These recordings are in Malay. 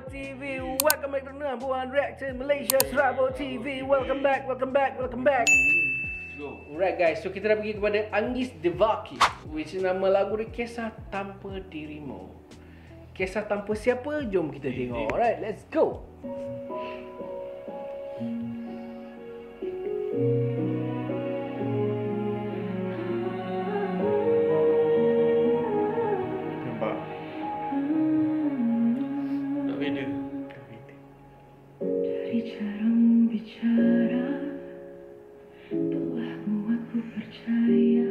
TV. Welcome back to the number one reaction Malaysia, Serabo TV. Welcome back. Alright guys, so kita dah pergi kepada Anggis Devaki, which nama lagu dia Kisah Tanpa Dirimu. Kisah tanpa siapa? Jom kita tengok. Alright, let's go. Dari caramu bicara telah membuatku percaya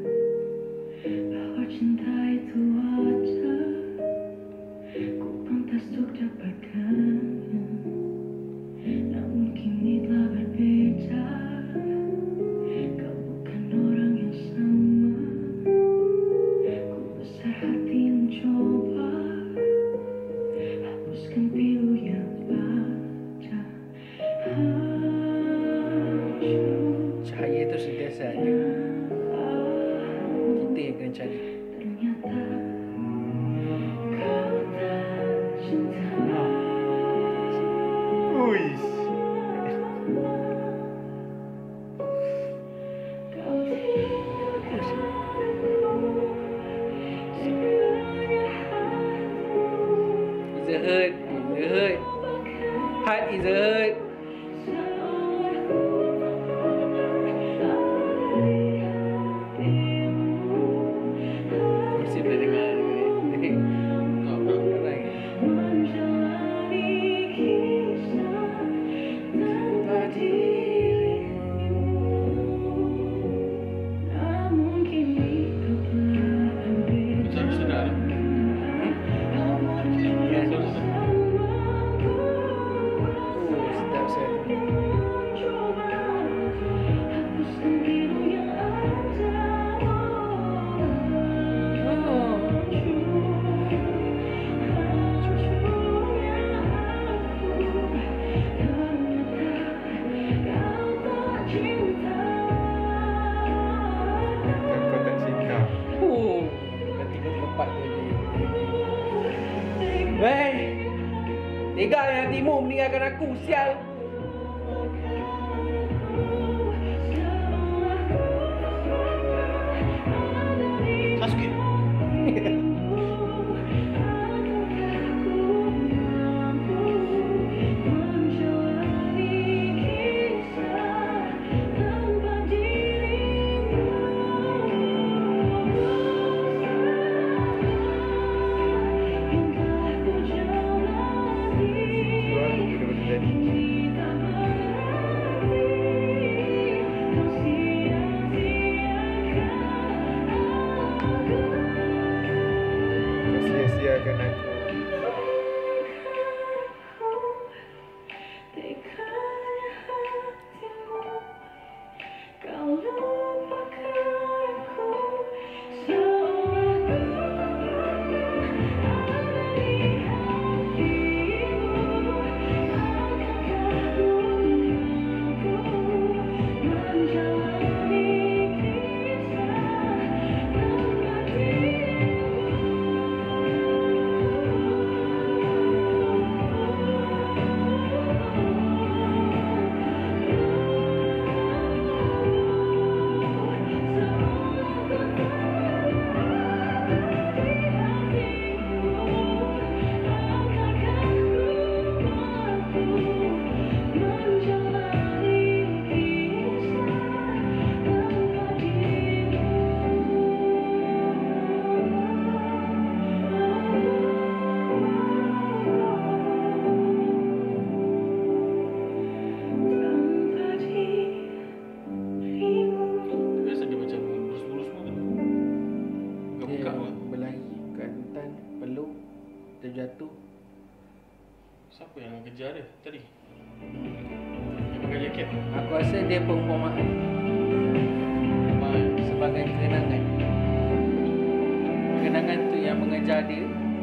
bahwa cinta itu wajar, ku pantas untuk dapatkannya. Namun kini telah berbeda, kau bukan orang yang sama. Ku besar hati mencoba hapuskan pilu yang cahaya itu sentiasa ada. Kita yang kena cari. Ternyata kau tak cinta. Uish. Kau tinggalkan It's a hurt. Heart is a hurt. Mesti boleh dengar ni. Weh, tega yang hatimu meninggalkan aku, sial. Sakit. Sia-siakan aku. Terjatuh. Siapa yang kejar dia tadi? Dia pakai jaket. Aku rasa dia perumpamaan sebagai kenangan. Kenangan tu yang mengejar dia.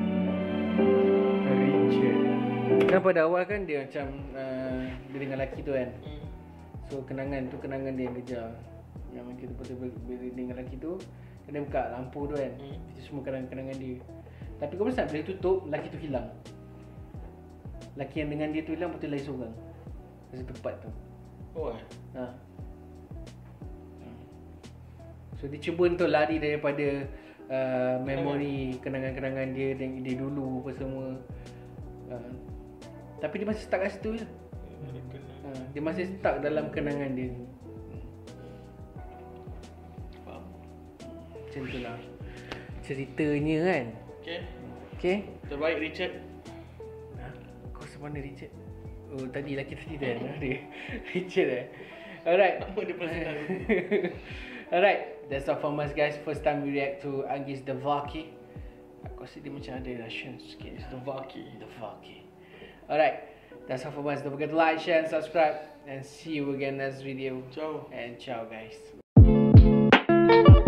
Richard. Kan pada awal kan dia macam dia dengan lelaki tu kan. So kenangan tu kenangan dia yang kejar. Yang kita betul-betul dengan lelaki tu, dia buka lampu tu kan. Itu semua kenangan-kenangan dia. Tapi kau perasan bila tutup, lelaki tu hilang. lelaki yang dengan dia tu hilang, betul lain seorang masa tempat tu. Oh Ha. So dia cuba untuk lari daripada memori kenangan-kenangan dia dan dia dulu apa semua. Tapi dia masih stuck kat situ je. Dia masih stuck dalam kenangan dia. Faham. Macam tu lah ceritanya kan. Okay. Terbaik Richard. Kau sebenarnya Richard? Oh tadi lelaki tadi dah dia Richard Alright. Apa dia personal? Alright, that's all from us guys. First time we react to Agis the Vaki. Aku rasa dia macam ada Russian sikit. The Vaki. Alright, that's all from us. Don't forget to like, share and subscribe. And see you again next video. Ciao. And ciao guys.